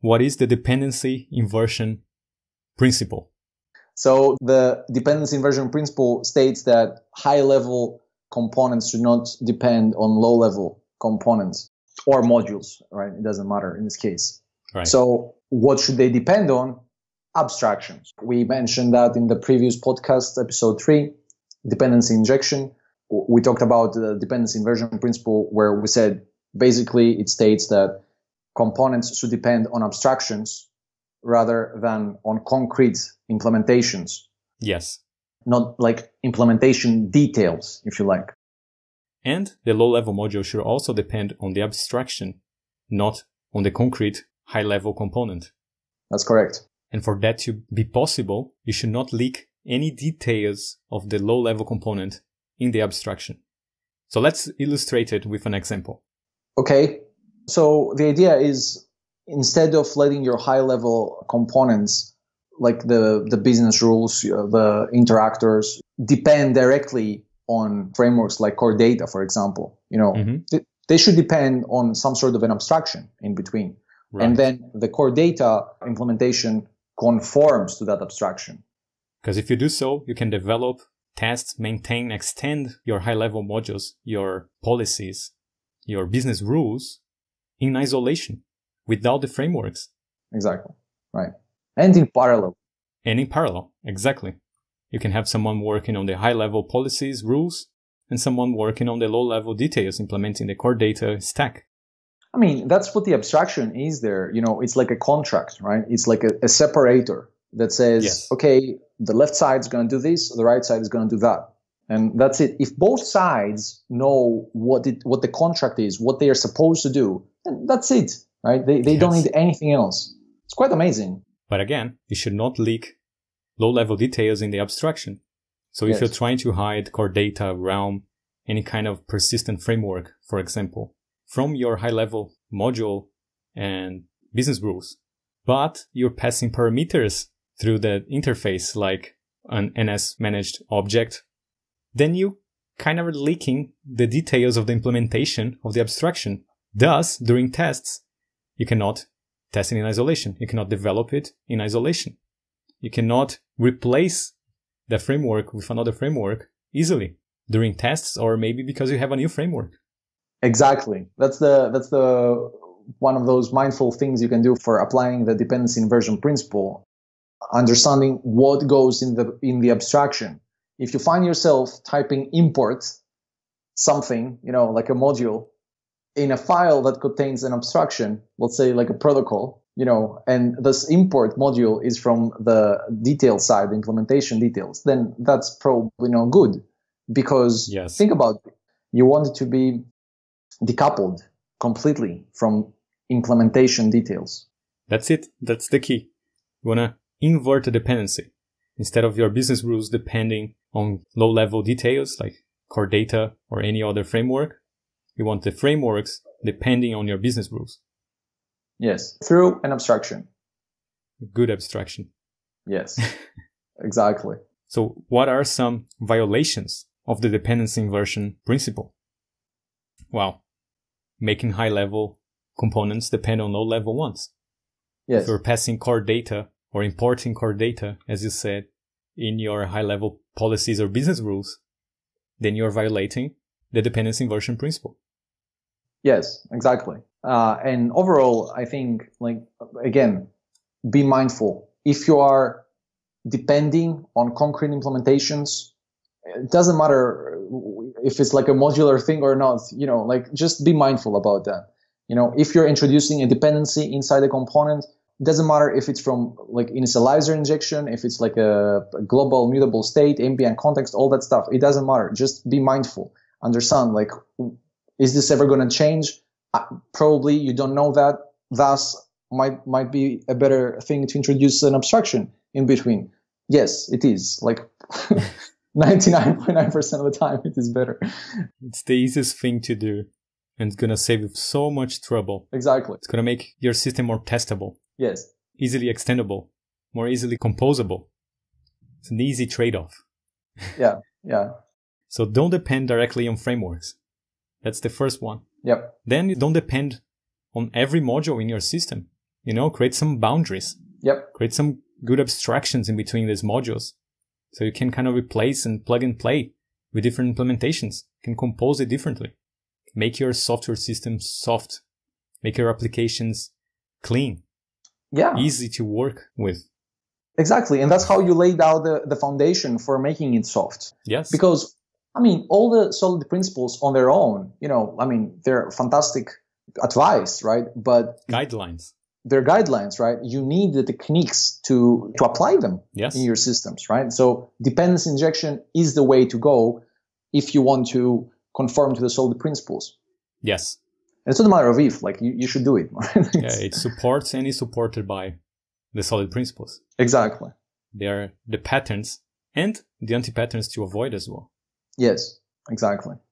what is the dependency inversion principle? So the dependency inversion principle states that high-level components should not depend on low-level components or modules, right? It doesn't matter in this case. Right. So what should they depend on? Abstractions. We mentioned that in the previous podcast, episode 3, dependency injection. We talked about the dependency inversion principle, where we said basically it states that components should depend on abstractions rather than on concrete implementations. Yes. Not like implementation details, if you like. And the low-level module should also depend on the abstraction, not on the concrete high-level component. That's correct. And for that to be possible, you should not leak any details of the low-level component in the abstraction. So let's illustrate it with an example. Okay. So the idea is, instead of letting your high-level components, like the business rules, the interactors, depend directly on frameworks like Core Data, for example, they should depend on some sort of an abstraction in between. Right. And then the Core Data implementation conforms to that abstraction. Because if you do so, you can develop, test, maintain, extend your high-level modules, your policies, your business rules in isolation without the frameworks. Exactly. Right. And in parallel. And in parallel. Exactly. You can have someone working on the high-level policies, rules, and someone working on the low-level details, implementing the Core Data stack. I mean, that's what the abstraction is there. It's like a contract, right? It's like a separator that says, yes, okay, the left side is going to do this, the right side is going to do that. And that's it. If both sides know what the contract is, what they are supposed to do, then that's it, right? They don't need anything else. It's quite amazing. But again, you should not leak low-level details in the abstraction. So if you're trying to hide core data, realm, any kind of persistent framework, for example, from your high-level module and business rules, but you're passing parameters through the interface like an NS managed object, then you kind of are leaking the details of the implementation of the abstraction. Thus, during tests, you cannot test it in isolation. You cannot develop it in isolation. You cannot replace the framework with another framework easily during tests, or maybe because you have a new framework. Exactly. That's the one of those mindful things you can do for applying the dependency inversion principle. Understanding what goes in the abstraction. If you find yourself typing import something, like a module, in a file that contains an abstraction, let's say like a protocol, and this import module is from the detail side, the implementation details, then that's probably not good. Because think about it, you want it to be decoupled completely from implementation details. That's it. That's the key. You want to invert the dependency. Instead of your business rules depending on low-level details like Core Data or any other framework, you want the frameworks depending on your business rules. Yes, through an abstraction. Good abstraction. Yes, exactly. So what are some violations of the dependency inversion principle? Well, making high-level components depend on low-level ones. Yes. If you're passing core data or importing core data, as you said, in your high-level policies or business rules, then you're violating the dependency inversion principle. Yes, exactly. And overall, I think, again, be mindful. If you are depending on concrete implementations, it doesn't matter if it's like a modular thing or not, just be mindful about that. If you're introducing a dependency inside a component, it doesn't matter if it's from like initializer injection, if it's like a global mutable state, ambient context, all that stuff. It doesn't matter. Just be mindful. Understand, is this ever going to change? Probably you don't know that. Thus, might be a better thing to introduce an abstraction in between. Yes, it is. 99.9% of the time, it is better. It's the easiest thing to do. And it's going to save you so much trouble. Exactly. It's going to make your system more testable. Yes. Easily extendable. More easily composable. It's an easy trade-off. Yeah. So don't depend directly on frameworks. That's the first one. Yep. Then you don't depend on every module in your system. create some boundaries. Yep. Create some good abstractions in between these modules. So you can kind of replace and plug and play with different implementations. You can compose it differently. Make your software system soft. Make your applications clean. Yeah. Easy to work with. Exactly. And that's how you laid out the foundation for making it soft. Yes. Because, all the solid principles on their own, they're fantastic advice, right? But guidelines. They're guidelines, right? You need the techniques to apply them in your systems, right? So dependency injection is the way to go if you want to conform to the solid principles. Yes. And it's not a matter of if, you should do it. It supports and is supported by the solid principles. Exactly. They are the patterns and the anti-patterns to avoid as well. Yes, exactly.